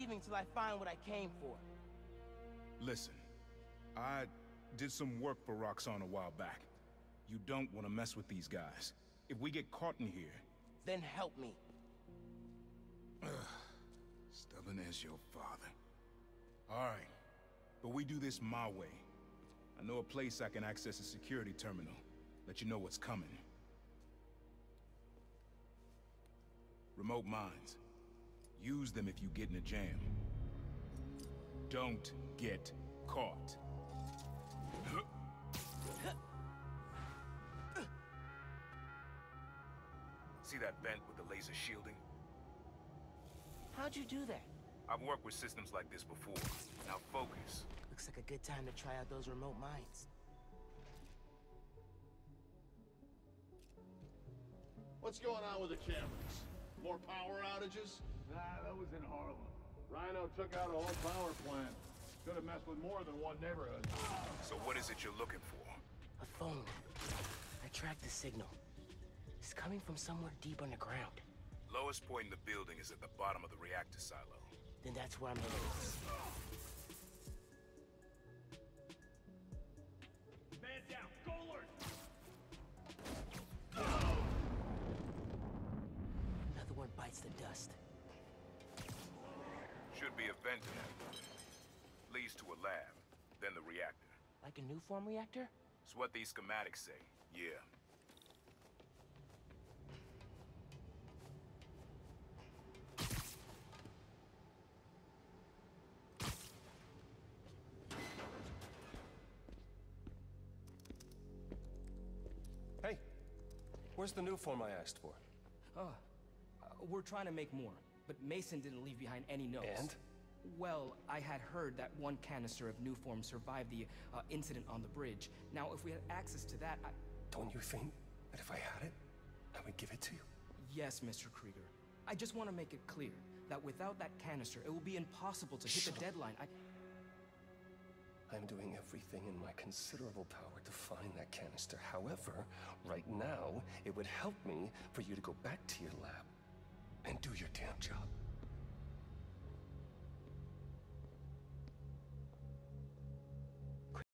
leaving till I find what I came for. Listen, I did some work for Roxxon a while back. You don't want to mess with these guys. If we get caught in here... Then help me. Stubborn as your father. Alright, but we do this my way. I know a place I can access a security terminal. Let you know what's coming. Remote mines. Use them if you get in a jam. Don't get caught. See that vent with the laser shielding? How'd you do that? I've worked with systems like this before. Now focus. Looks like a good time to try out those remote mines. What's going on with the cameras? More power outages? Nah, that was in Harlem. Rhino took out a whole power plant. Could have messed with more than one neighborhood. So what is it you're looking for? A phone. I tracked the signal. It's coming from somewhere deep underground. Lowest point in the building is at the bottom of the reactor silo. Then that's where I'm headed. Man down, go alert! Another one bites the dust. Should be a vent in that building. Leads to a lab, then the reactor. Like a new form reactor? It's what these schematics say, yeah. Hey, where's the new form I asked for? We're trying to make more, but Mason didn't leave behind any notes. And? Well, I had heard that one canister of new form survived the incident on the bridge. Now, if we had access to that, Don't you think that if I had it, I would give it to you? Yes, Mr. Krieger. I just want to make it clear that without that canister, it will be impossible to hit the deadline. I'm doing everything in my considerable power to find that canister. However, right now, it would help me for you to go back to your lab and do your damn job.